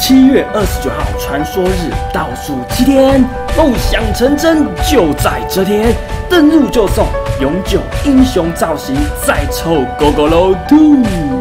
7月29号传说日倒数7天，梦想成真就在这天，登录就送永久英雄造型，再抽狗狗喽兔。